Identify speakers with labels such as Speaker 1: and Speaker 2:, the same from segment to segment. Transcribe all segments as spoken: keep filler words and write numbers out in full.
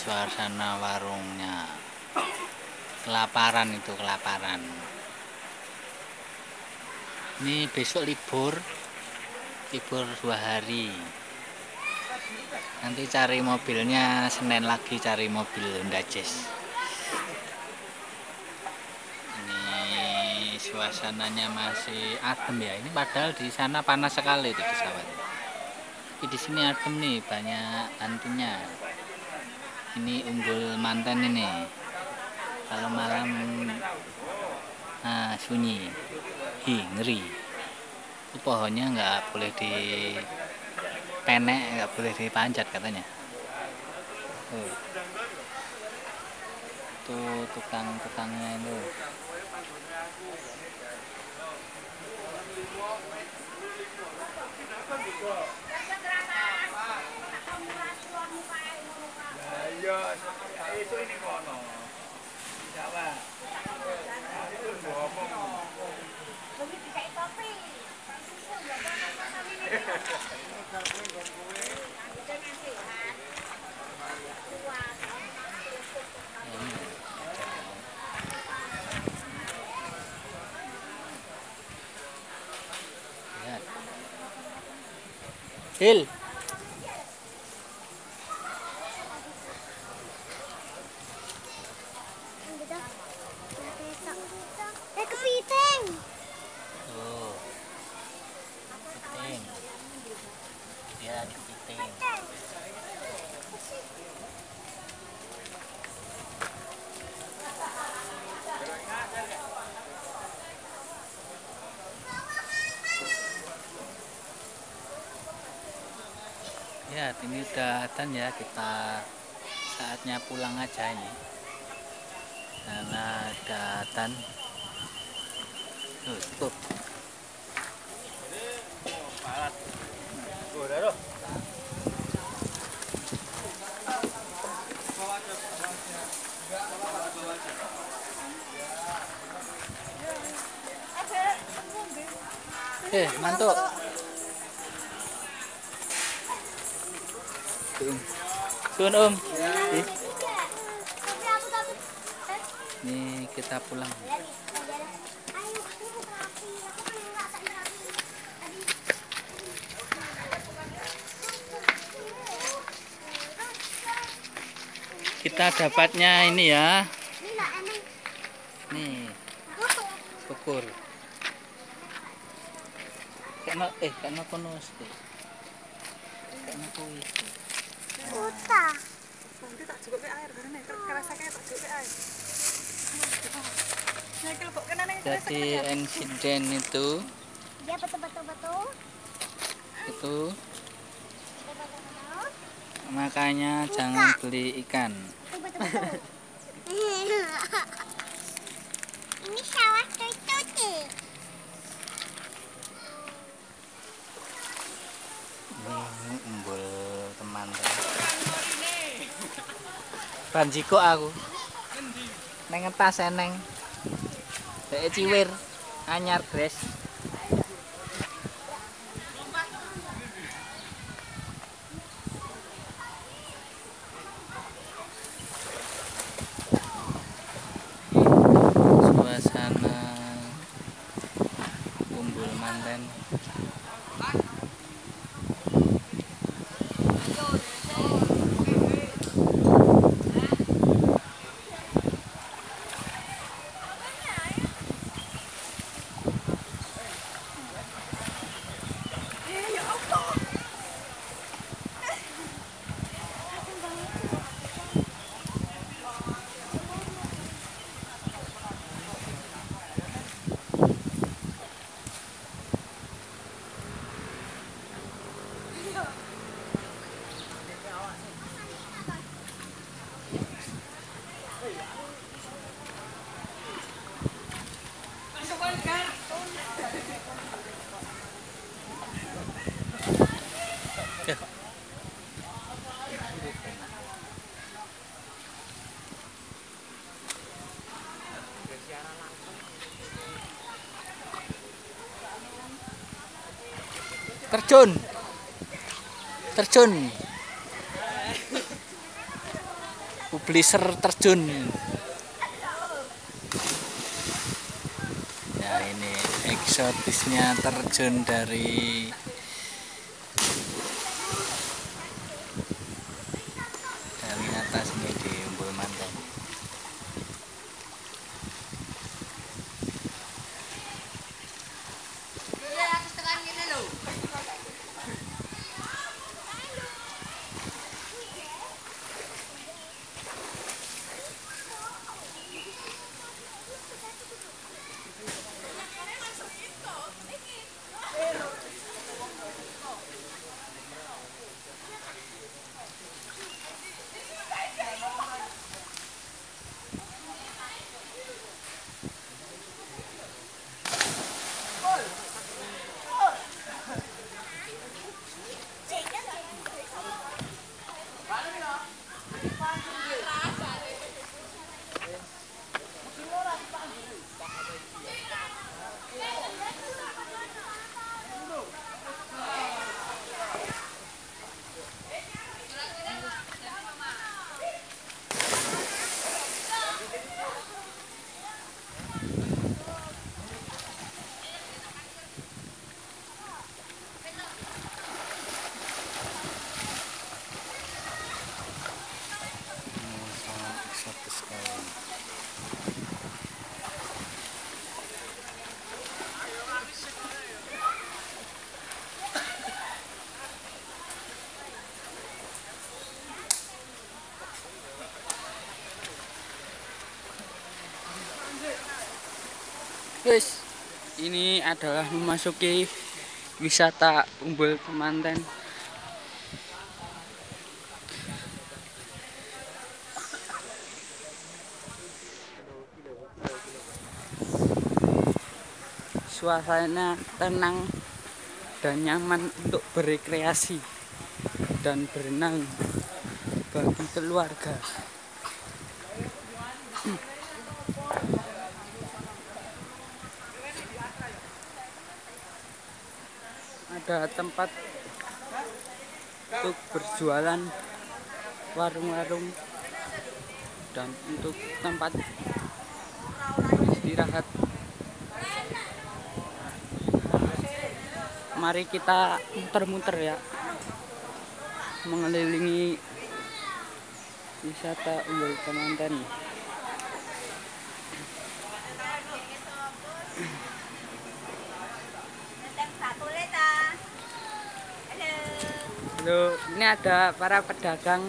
Speaker 1: suasana warungnya. Kelaparan itu, kelaparan. Ini besok libur, libur dua hari. Nanti cari mobilnya Senin lagi, cari mobil Honda Jazz. Ini suasananya masih adem ya. Ini padahal di sana panas sekali itu pesawat. Tapi di sini adem nih, banyak hantunya. Ini Umbul Manten ini. Kalau malam nah, sunyi, hi ngeri. Itu pohonnya nggak boleh dipenek, nggak boleh dipanjat katanya. Tuh, tuh tukang-tukangnya itu. Hil.
Speaker 2: Eh, kepiting.
Speaker 1: Oh. Kepiting. Ya, kepiting. Ya, ini udah adzan ya, kita saatnya pulang aja ini. Karena udah adzan. Tuh, tuh. Eh, mantuk. Sun Om. Nih kita pulang. Kita dapatnya ini ya. Nih. Syukur. Kena eh kena kono sih. Kena kuwi.
Speaker 2: Uta.
Speaker 3: Nanti tak cukup air karena kerasa kayak tak cukup air.
Speaker 1: Jadi insiden itu
Speaker 2: Dia betul-betul-betul.
Speaker 1: itu makanya jangan beli ikan.
Speaker 2: Betul-betul. Ini sawah tutu.
Speaker 1: Ini umbul teman. Banjiko aku. Neng ngetas eneng. Dek ciwir anyar gres. Suasana Umbul Manten. Terjun. Terjun. publisher terjun. Ya ini eksotisnya terjun dari dari atas ini di Umbul Manten. Eksotis sekali.
Speaker 4: Guys, ini adalah memasuki wisata Umbul Manten. Suasana tenang dan nyaman untuk berrekreasi dan berenang bagi keluarga. Ada tempat untuk berjualan, warung-warung, dan untuk tempat istirahat. Mari kita muter-muter ya, mengelilingi wisata Umbul Manten. Halo, ini ada para pedagang.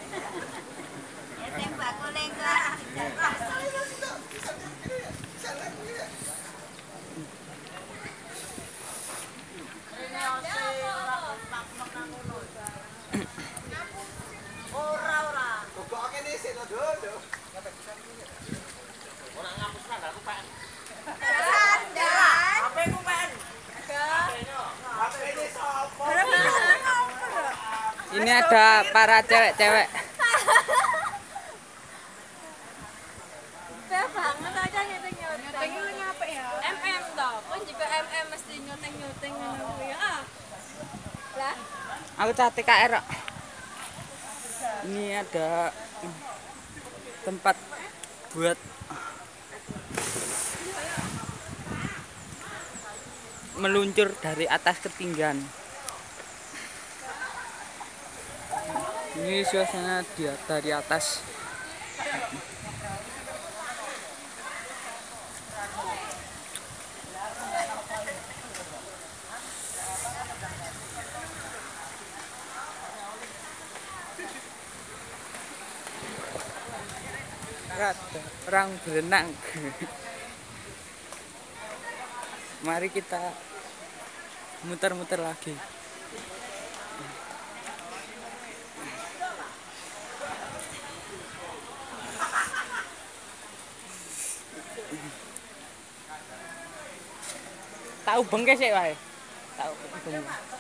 Speaker 4: Ini ada para cewek-cewek.
Speaker 3: banget aja nyoteng-nyoteng. Lu ngapa ya? M M toh. Kan juga M M mesti nyoteng-nyoteng ngono ya. Lah.
Speaker 4: Aku cat T K R. Ini ada tempat buat meluncur dari atas ketinggian. Ini suasana dia dari atas. Ada orang berenang. Mari kita muter-muter lagi. Tahu bengke sih wae. Tahu bengke.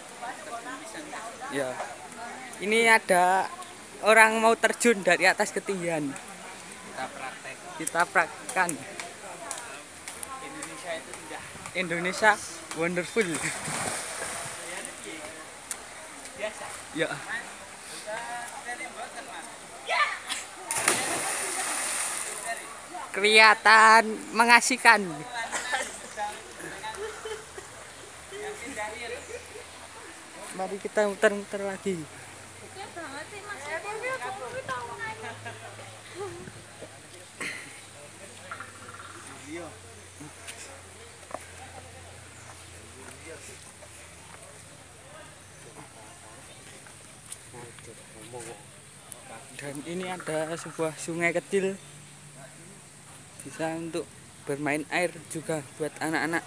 Speaker 4: Ya. Ini ada orang mau terjun dari atas ketinggian.
Speaker 1: Kita praktek.
Speaker 4: Kita praktekkan.
Speaker 1: Indonesia itu indah.
Speaker 4: Indonesia wonderful.
Speaker 1: Biasa.
Speaker 4: Ya. Kelihatan mengasihkan. Mari kita muter-muter lagi. Dan ini ada sebuah sungai kecil, bisa untuk bermain air juga buat anak-anak.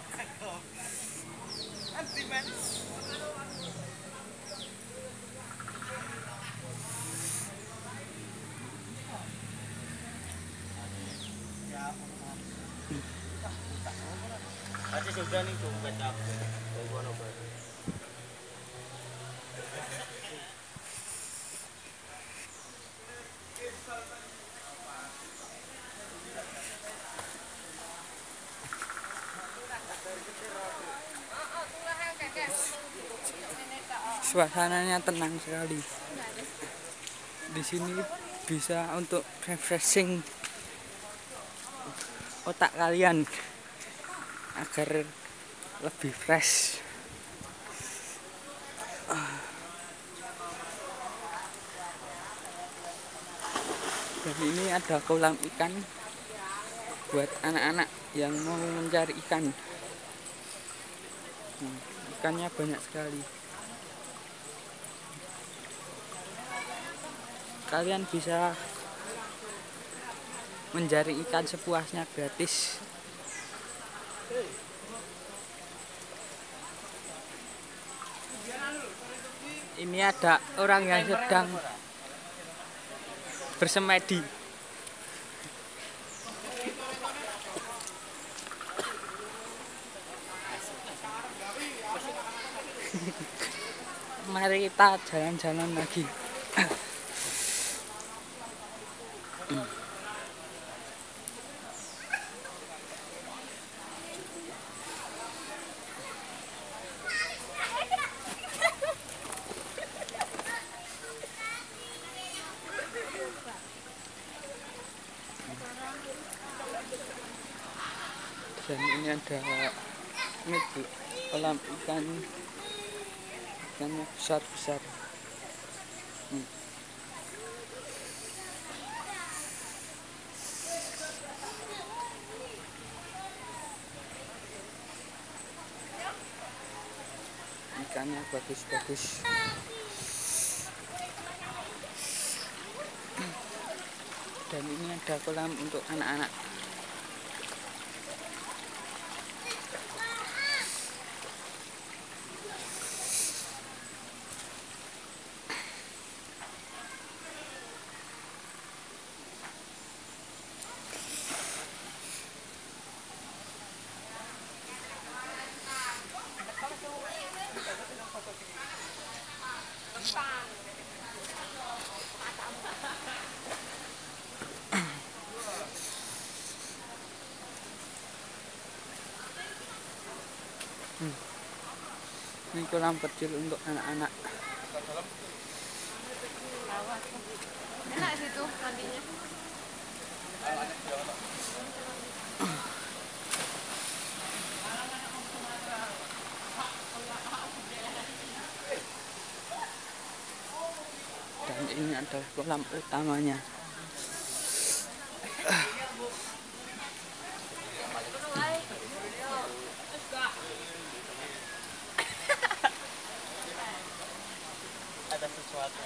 Speaker 5: Sudah nih tuh kecap.
Speaker 4: Suasananya tenang sekali. Di sini bisa untuk refreshing otak kalian agar lebih fresh. Dan ini ada kolam ikan buat anak-anak yang mau mencari ikan. Hmm, ikannya banyak sekali. Kalian bisa mencari ikan sepuasnya gratis. Ini ada orang yang sedang bersemedi. Mari kita jalan-jalan lagi. Dan ini ada ini kolam ikan, ikannya besar-besar. Hmm. Ikannya bagus-bagus. Dan ini ada kolam untuk anak-anak. Hmm. Ini kolam kecil untuk anak-anak.
Speaker 3: Enak situ mandinya.
Speaker 4: Dan ini adalah kolam utamanya.
Speaker 5: Ada sesuatu.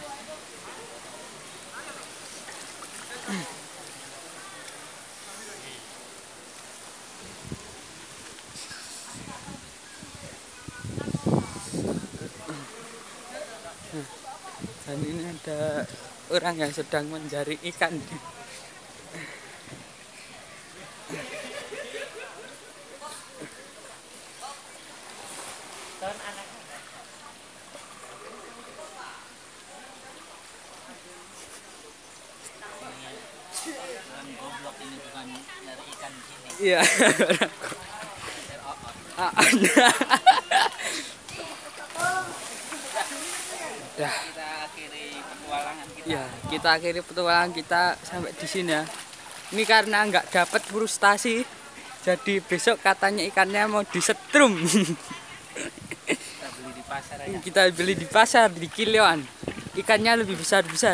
Speaker 4: Dan ini ada orang yang sedang mencari ikan.
Speaker 1: Orang goblok ini bukan nyari ikan di sini.
Speaker 4: Iya. Dah.
Speaker 1: Kita akhiri petualangan kita.
Speaker 4: Ya. kita akhiri petualangan kita sampai di sini ya. Ini karena nggak dapat frustasi, jadi besok katanya ikannya mau disetrum.
Speaker 1: Kita beli di pasar aja.
Speaker 4: Kita beli di pasar di kiloan. Ikannya lebih besar-besar.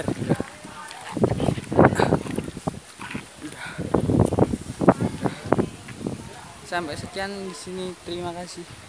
Speaker 4: Sampai sekian di sini. Terima kasih.